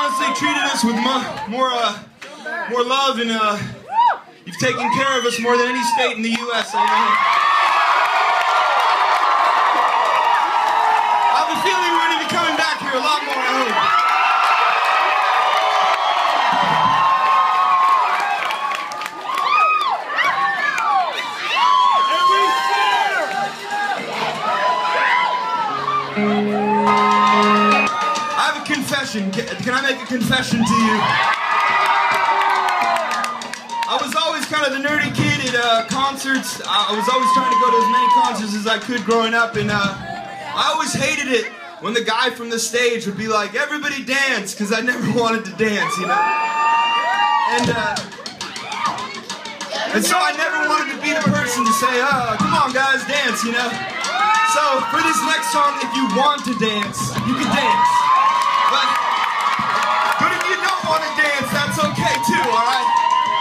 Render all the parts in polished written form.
honestly treated us with more love, and you've taken care of us more than any state in the U.S. I have a feeling we're going to be coming back here a lot more, I hope. Can I make a confession to you? I was always kind of the nerdy kid at concerts. I was always trying to go to as many concerts as I could growing up, and I always hated it when the guy from the stage would be like, "Everybody dance," because I never wanted to dance, you know? And so I never wanted to be the person to say, "Oh, come on guys, dance," you know? So for this next song, if you want to dance, you can dance. But if you don't want to dance, that's okay too, alright?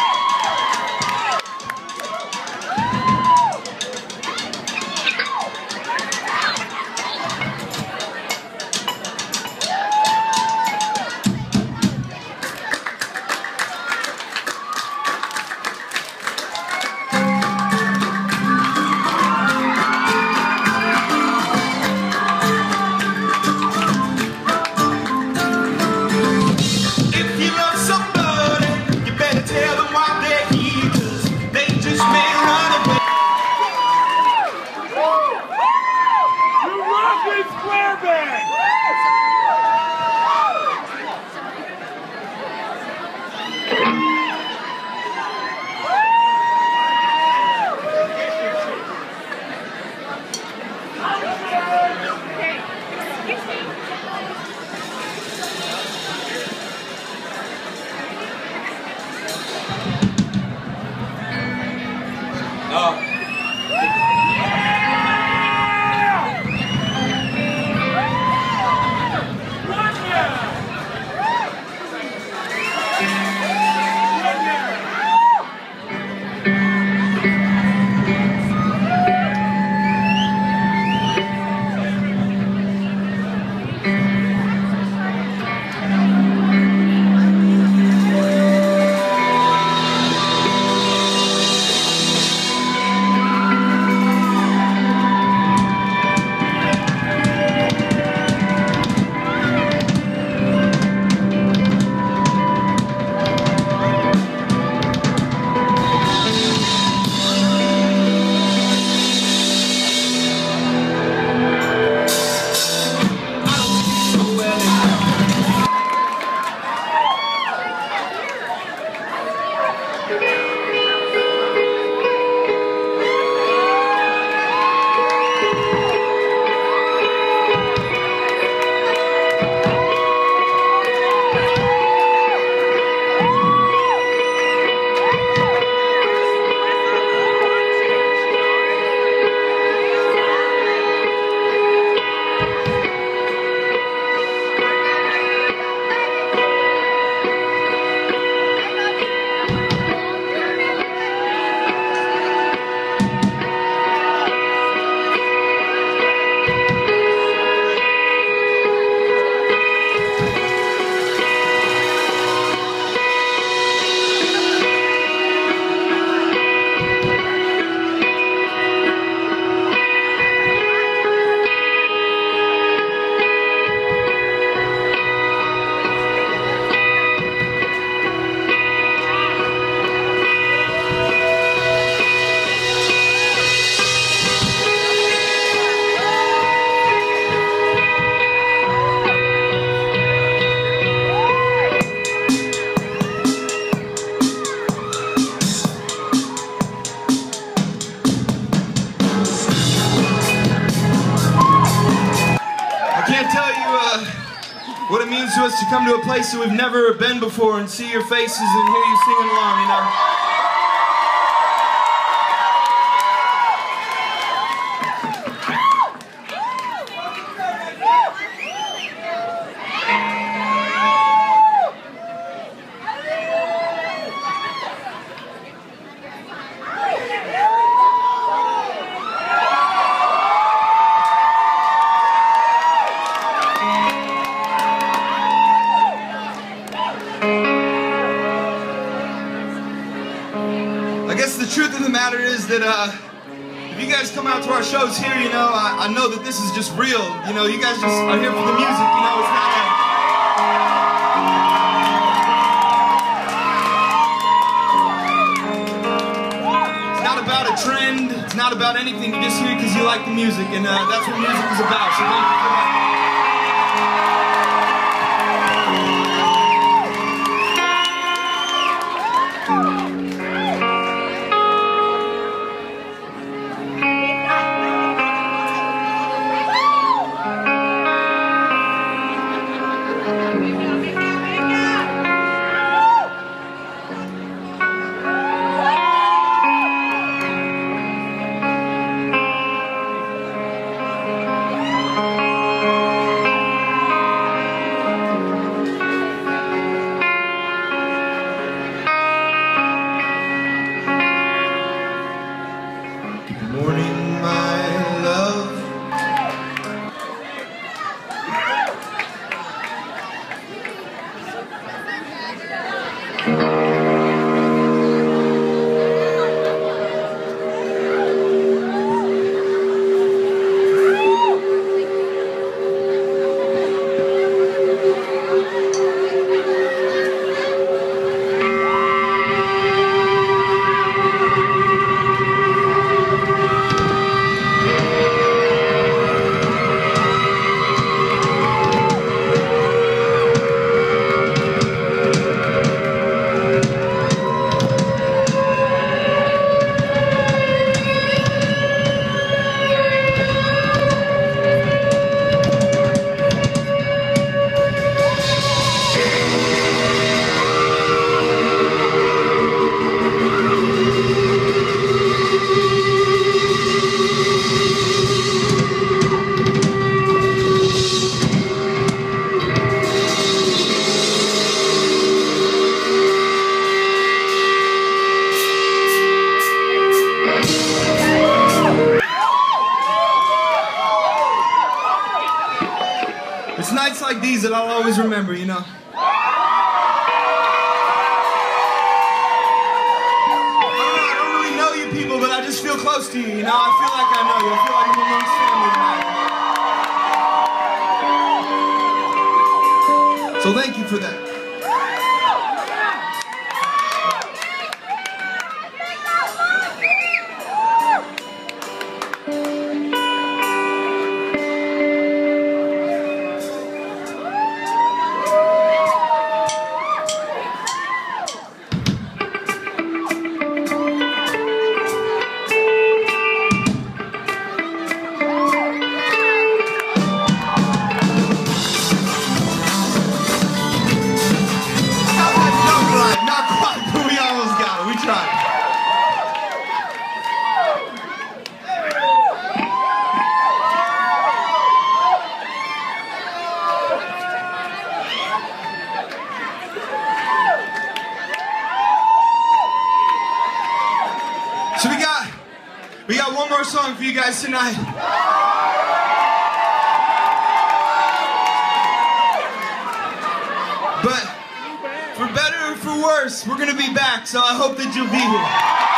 What it means to us to come to a place that we've never been before and see your faces and hear you singing along, you know. truth of the matter is that if you guys come out to our shows here, you know, I know that this is just real. You know, you guys just are here for the music. You know, it's not about a trend. It's not about anything. You're just here because you like the music, and that's what music is about. So thank you for that. It's nights like these that I'll always remember, you know. I don't really know you people, but I just feel close to you, you know. I feel like I know you. I feel like I'm amongst family tonight. So thank you for that. So we got one more song for you guys tonight. But for better or for worse, we're gonna be back, so I hope that you'll be here.